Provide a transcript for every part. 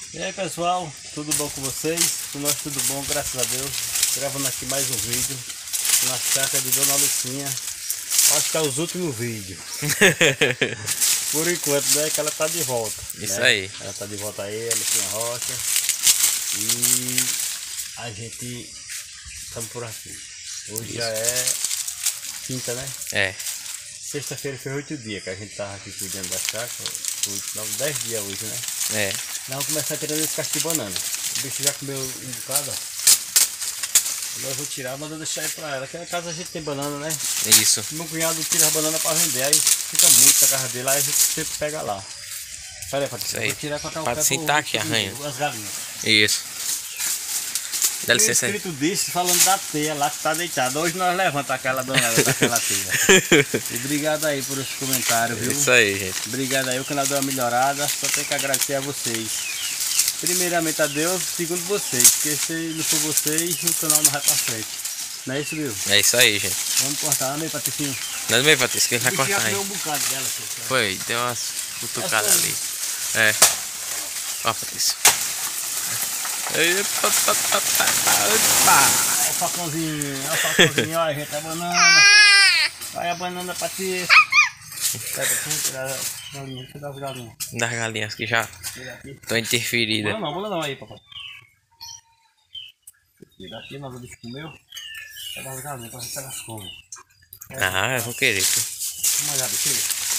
E aí pessoal, tudo bom com vocês? Com nós tudo bom, graças a Deus. Gravando aqui mais um vídeo na chácara de Dona Lucinha. Acho que é os últimos vídeos. Por enquanto, né? Que ela tá de volta. Isso, né? aí. Ela tá de volta aí, a Lucinha Rocha. E a gente estamos por aqui. Hoje já é quinta, né? É. Sexta-feira foi 8 dias que a gente tava aqui cuidando da chácara. 10 dias hoje, né? É. Vamos começar tirando esse cacho de banana. O bicho já comeu um bocado, ó. Agora eu vou tirar, mas eu deixar aí pra ela. Aqui na casa a gente tem banana, né? Isso. Meu cunhado tira a banana pra vender, aí fica muito a casa dele, aí a gente sempre pega lá. Pera aí, Patrícia, eu vou tirar pra cá o pé sentar aqui, arranha. as galinhas. Isso. Dá licença aí. O inscrito disse, falando da teia lá que tá deitada. Hoje nós levantamos aquela danada daquela teia. E obrigado aí por esse comentário, viu? Isso aí, gente. Obrigado aí, o canal deu uma melhorada. Só tenho que agradecer a vocês. Primeiramente a Deus, segundo vocês. Porque se não for vocês, o canal não vai pra frente. Não é isso, viu? É isso aí, gente. Vamos cortar, né, Patricinho? Não é mesmo, Patrícia, que ele vai cortar Já aí. um bocado dela, pessoal. Foi, deu umas cutucadas ali. É. Ó, Patrícia. Olha o facãozinho, olha gente, a banana. Olha a banana, Patrícia. Vamos tirar as galinhas, deixa eu dar as galinhas. Das galinhas que já estão interferidas. Bora não aí, papai. Tira aqui, nós o bicho comeu. Vai dar as galinhas pra ver se elas comem. Ah, eu vou querer. Vamos olhar, bicho.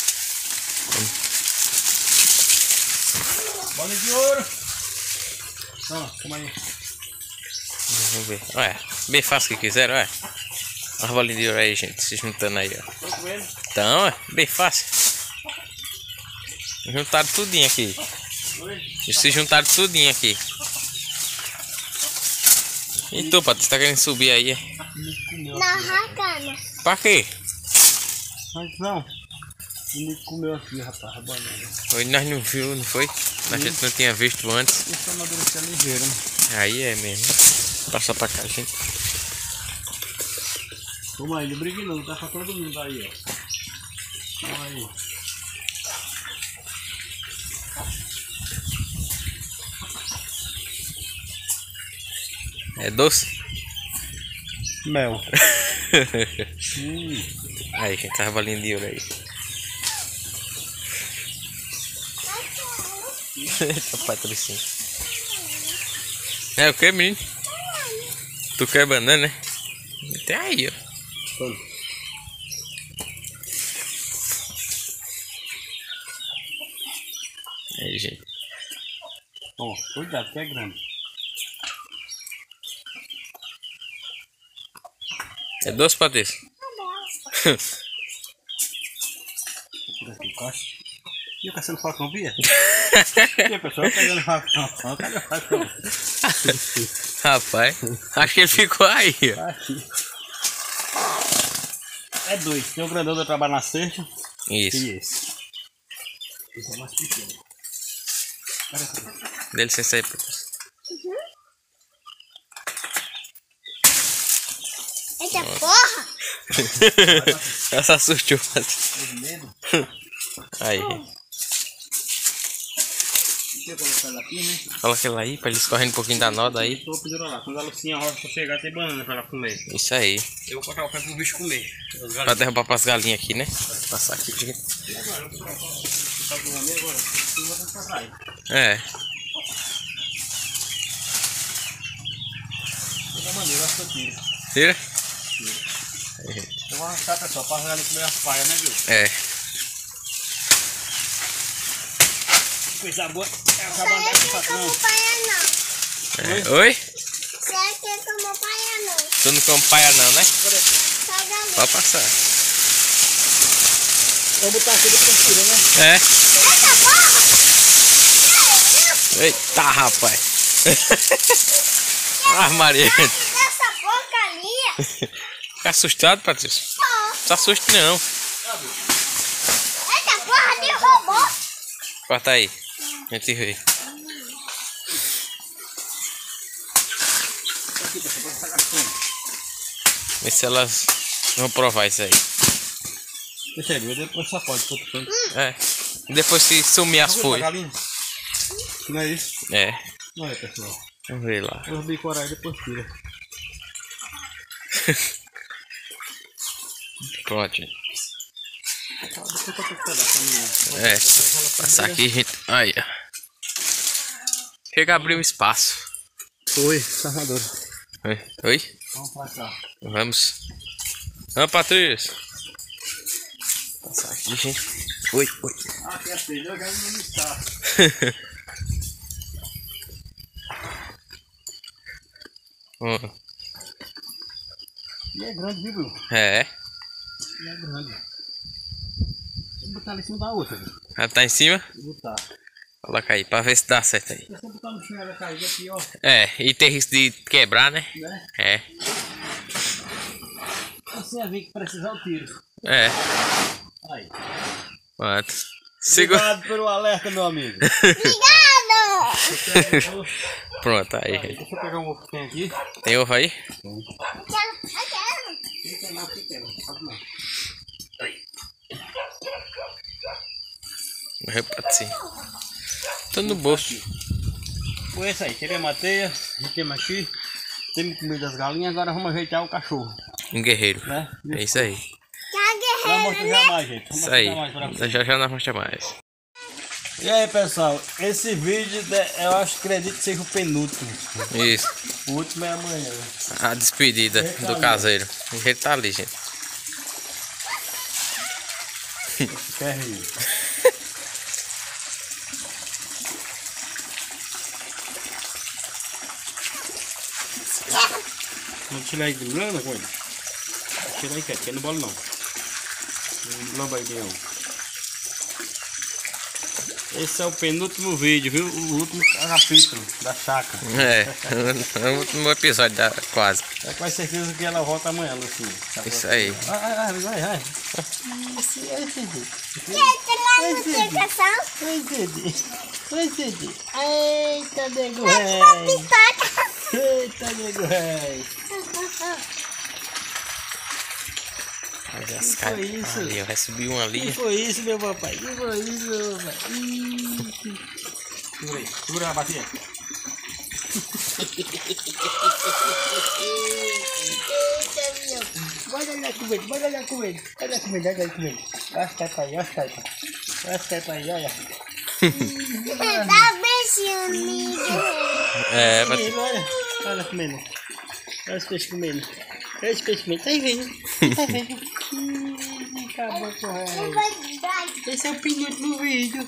Bola de ouro. Calma aí. Vamos ver. Olha, bem fácil que quiseram, olha. As bolinhas de ouro aí, gente, se juntando aí, ó. Estão comendo? Então, é bem fácil. Juntaram tudinho aqui. Eles se juntaram tudinho aqui. E tu, Patrícia, tá querendo subir aí? Na racana. Pra quê? Mas não. Ele comeu aqui, rapaz, a banana. Hoje nós não viu, não foi? A gente não tinha visto antes. Esse amadureceu ligeiro, né? Aí é mesmo. Passa pra cá, gente. Vamos aí, não brigue não, tá pra todo mundo aí, ó. Vamos aí. É doce? Mel. Aí, gente, as bolinhas de ouro aí. Eita, Patricinha. É o que, menino? Tu quer banana, né? Tem aí, ó. Aí, gente. Ó, cuidado que é grande. É doce, Patrícia? Tira aqui o cacho. E eu caçando facão, via? E a pessoa pegando facão. Cadê o facão? Rapaz, acho que ele ficou aí, ó. Aqui. É dois. Tem o grandão da trabalho na cerca. Isso. E esse. Esse é mais pequeno. Dê licença aí, Patrícia. Eita porra! Essa assustou, Patrícia. Tem medo? Aí. Deixa eu colocar ela aqui, né? Coloca ela aí, pra eles correndo um pouquinho da noda aí. Tô pedindo lá. Quando a Lucinha Rocha chegar, tem banana pra ela comer. Isso aí. Eu vou cortar o pé pro bicho comer. Pra derrubar pras galinhas aqui, né? Passar aqui. E agora? Eu vou cortar o banana agora. Eu vou botar pra trás. É. Da maneira, eu acho que eu tiro. Tira? Eu vou arrastar, pessoal, pra ela comer as palhas, né, viu? É. Coisa boa. É Isso acabar aí andando com o é patrão. como paia não. É. Oi? Isso aí é como paia não. Tu não come paia não, né? Só galinha. Pode passar. Vamos botar aqui depois tira, né? É. Eita porra! Que Eita, rapaz. Ah, Maria. isso? Essa porcaria! Fica assustado, Patrícia? Não se assuste não. Eita porra, derrubou! Corta aí. A gente vê. Vê se elas vão provar isso aí. Deixa aí, depois só pode. É. Depois se sumir as folhas. Não é isso? É. Olha, pessoal. Vamos ver lá. Eu vi coragem e depois tira. Pronto, gente. Deixa eu cortar esse pedaço também. É, passar aqui, gente. Aí, ó. Chega a abrir um espaço. Oi, armador. Oi? Vamos passar. Vamos. Vamos, Patrícia. Passar aqui, gente. Oi. Ah, quer ser, eu já não está. E é grande, viu, Bruno? É. E é grande. Vou botar ali em cima da outra, viu? Ela tá em cima? Vou botar. Coloca aí pra ver se dá certo aí. Se você botar no chão, ela vai cair aqui, ó. É, e tem risco de quebrar, né? Né? É. Você ia ver que precisar o tiro. É. Aí. Pronto. Segura. Obrigado pelo alerta, meu amigo. Obrigado! Pronto, aí, Aí, gente. deixa eu pegar um ovo que tem aqui. Tem ovo aí? Eu quero. Fica não, fica não. Sabe não. Morreu pra ti. Tô no bolso. Foi esse aí, tirei a mateia, temos aqui. Temos comida das galinhas, agora vamos ajeitar o cachorro, Um guerreiro. né? É isso aí. Vamos mostrar já mais, gente. Vamos Isso aí. mostrar mais pra vocês. Já nós mostramos mais. E aí, pessoal, esse vídeo eu acredito que seja o penúltimo. Isso. O último é amanhã. A despedida do caseiro. Ele tá ali, gente. Quer rir? Vamos tirar aí de lana com ele. Tira aí, quieto, que não bola não. Não lamba aí, não. Esse é o penúltimo vídeo, viu? O último capítulo da chácara. É, o último episódio quase. É com certeza que ela volta amanhã, Lucinha. Isso aí. Vai. Entra lá na explicação. Vai, Cid. Eita, nego Uma rei. pipoca. Eita, nego rei. Olha as Que caras. foi isso? Ali, ó, vai subir um Que ali. foi isso, meu papai? Que foi isso, meu papai? Segura aí, segura a bacia. Eita, meu. Bora olhar com ele, bora olhar com ele. Olha com ele, olha com ele. Olha as caipas aí, olha as caipas. Olha as caipas aí, olha. Dá beijinho, amigo. É, vai Ele, olha comendo. Olha os peixes comendo. Olha os peixes comendo. Tá aí vendo? Tá vendo? Acabou com o É resto. verdade. Esse é o penúltimo vídeo.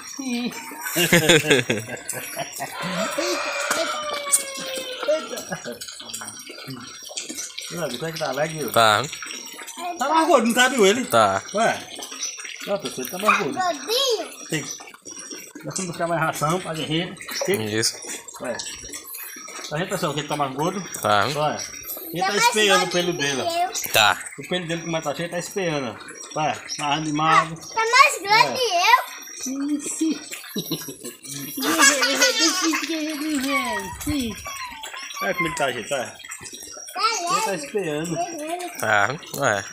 Como é que tá alegre? Tá, Tá mais gordo, não tá, viu ele? tá. Ué? Ó, pessoal, ele tá mais gordo. Gordinho. Tem. Nós vamos buscar mais ração pra guerreiro. Isso. Ué. Tá vendo, pessoal, que ele tá mais gordo? Tá. Olha. Ele tá mais espelhando o gordinho pelo dele, que ó. eu. Tá. O pelo dele, como tá cheio, tá espelhando, ó. Vai, mais animado. Tá mais grande que eu. Olha como ele tá, gente, olha. Ele tá espelhando. Tá. Ué.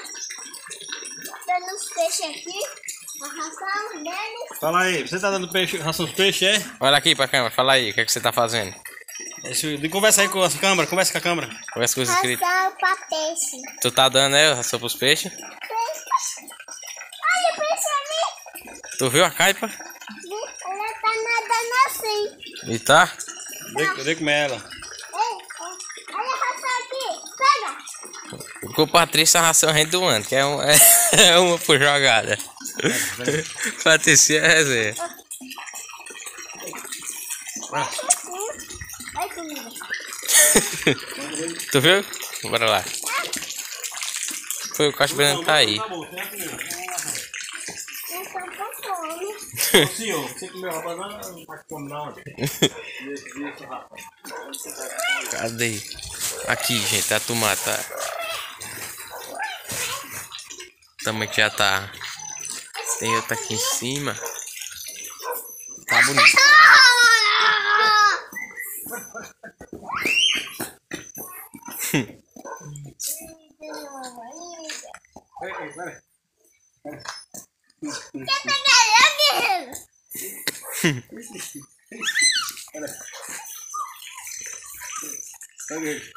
Dando os peixes aqui. A ração deles. Fala aí, você tá dando peixe, ração de peixe, é? Olha aqui pra câmera, fala aí, o que, é que você tá fazendo? Conversa aí com a câmera, conversa com a câmera. Conversa com os inscritos. Ração pra peixe. Tu tá dando, né, ração pros peixes? Olha o peixe ali. Tu viu a caipa? Ela tá nadando assim. E tá? Vê como é ela. Ei, olha a ração aqui. Pega. Com o Patrícia a ração rende do ano, que é, é uma por jogada. Patrícia é resenha. Vai comigo. Tu viu? Bora lá. Foi o Caixa Brando tá aí. Eu tô com fome. Ô senhor, você comeu rapaz, não pode comer não. Cadê? Aqui, gente, a tomata. Também que já tá. Tem outra aqui em cima. Tá bonito. Quer pegar eu, guerreiro? Olha. Olha ele.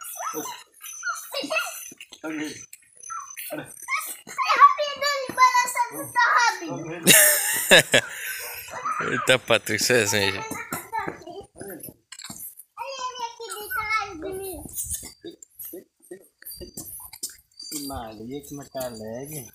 Olha ele. Olha. É rápido, ele balançando tão rápido. Eita, Patrícia, é assim, gente. Olha ele aqui detrás de mim. Maria, que não tá alegre.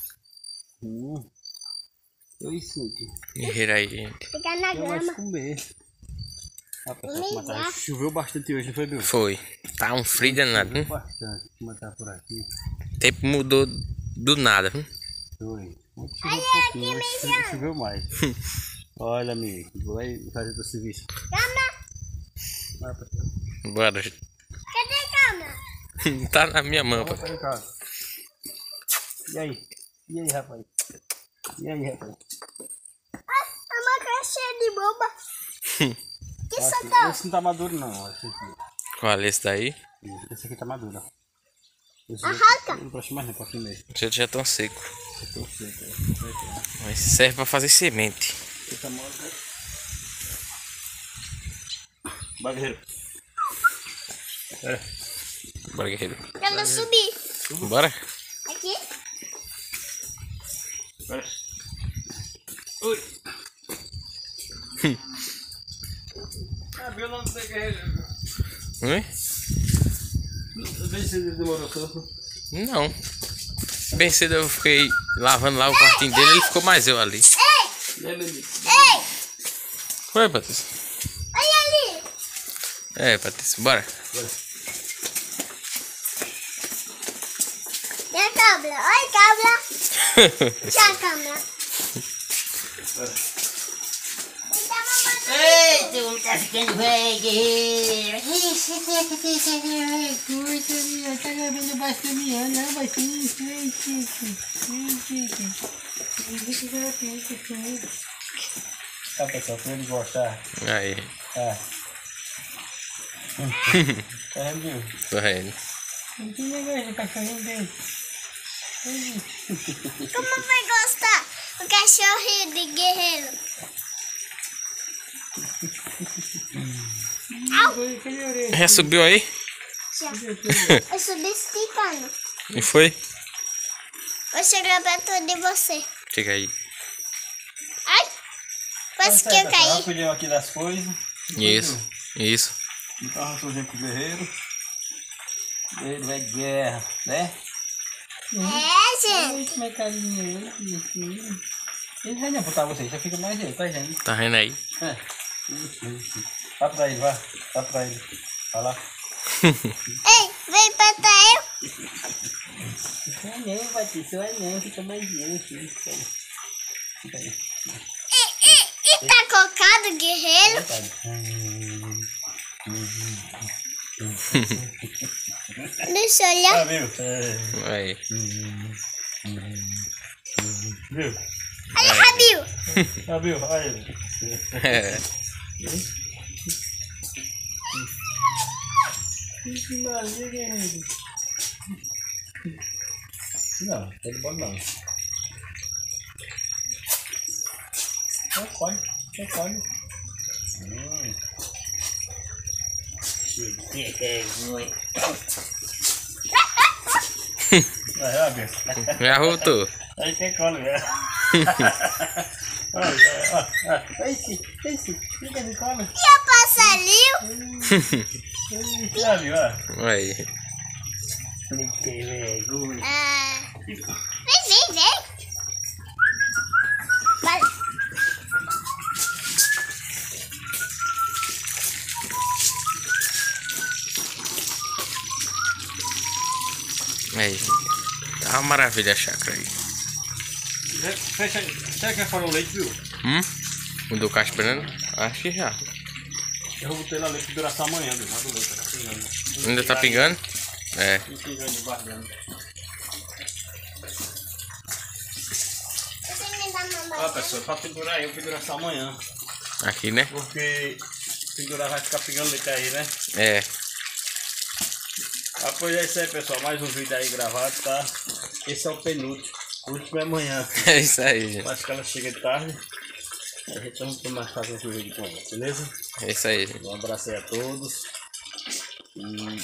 Isso aqui. Guerreiro aí, gente. Fica na Eu gosto de grama. comer. Ah, pessoal, como tá? Choveu bastante hoje, não foi, Bill? Foi. Tá um frio danado, Choveu hein? bastante, como tá por aqui. O tempo mudou do nada, viu? Foi. Ontem choveu um pouquinho, hoje choveu mais. Olha, amigo, vai fazer teu serviço. Calma. Vai, pessoal. Bora, gente. Cadê a calma? Tá na minha mão, Vamos papai. em casa. E aí? E aí, rapaz? E aí, rapaz? A maca é cheia de boba. Que Esse sacão? não tá maduro, não. Esse aqui. Qual é esse daí? Esse aqui tá maduro, ó. Esse Arranca. não gosto mais, não, pra comer. Os outros já estão secos. Esse aqui é seco, Mas serve pra fazer semente. Esse tá mole, né? Vai, guerreiro. Bora, guerreiro. Quero subir. Bora? Aqui. Vai. Ui. Abriu o nome do guerreiro. Oi? Vê se ele demorou tanto. Não. Bem cedo eu fiquei lavando lá o quartinho dele, ele ficou mais eu ali. Ei! Foi, Patrícia? Olha ali. É, Patrícia, bora. E a cabra? Oi, cabra. Tchau, cabra. Ei, tu homem tá ficando velho, guerreiro. Ixi, coisa, tá levando bastante não, baixinho. Tá, pessoal, pra ele gostar. Aí, Tá vendo? correndo. Que negócio de cachorrinho dele? Como vai gostar o cachorrinho de guerreiro? Cadê a orelha? Já subiu aí? Já. Eu subi esticando. E foi? Vou chegar perto de você. Chega aí. Ai! Quase que eu caí. Rapidinho aqui das coisas. Isso. Então, arrançouzinho pro guerreiro. Guerreiro é guerra, né? É, gente. Como é carinho ele, que bichinho. Ele vai botar você, já fica mais ele, tá, gente? Tá vendo aí? Vai pra ele, vai. Vai pra ele. Vai lá. Ei, vem apertar eu. Vai não, Patrícia, vai não, fica mais eu, filho. Fica aí. E tá cocado, guerreiro? Deixa eu olhar. Ah, viu? Aí. Viu? Olha, Rabil. Ah, viu? Olha ele. É. Não, tá de bom não. Recolhe. Vai, viu? Já voltou. Aí quem come, velho. Esse, fica de come. E o passarinho? Já viu, ó. Aí. Que vergonha. Vem. Vai. Aí, gente. Tá uma maravilha a chácara aí. Fecha aí. Será que já foram leite, viu? Mudou o caixa esperando? Acho que já. Eu vou botar lá leite que durar só amanhã, viu? Mas o leite tá pingando. Ainda tá pingando? É. Não pingando de barrando. Você me dá uma Ó, mão. pessoal, pra pendurar eu pendurar só amanhã. Aqui, né? Porque pendurar vai ficar pingando leite aí, né? É. Ah, pois é isso aí, pessoal. Mais um vídeo aí gravado, tá? Esse é o penúltimo. O último é amanhã. É isso aí, gente. Acho que ela chega de tarde. A gente vai mais fazer esse vídeo com ele, beleza? É isso aí, gente. Um abraço aí a todos. E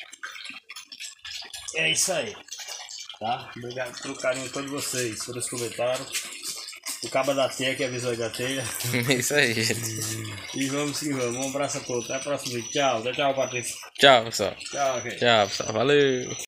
é isso aí. Tá? Obrigado pelo carinho de todos vocês, pelos comentários. O cabo da teia que avisou aí da teia. É isso aí, gente. E vamos que vamos. Um abraço a todos. Até o próximo vídeo. Tchau. Tchau, Patrícia. Tchau, pessoal. Tchau, gente. Tchau, pessoal. Valeu.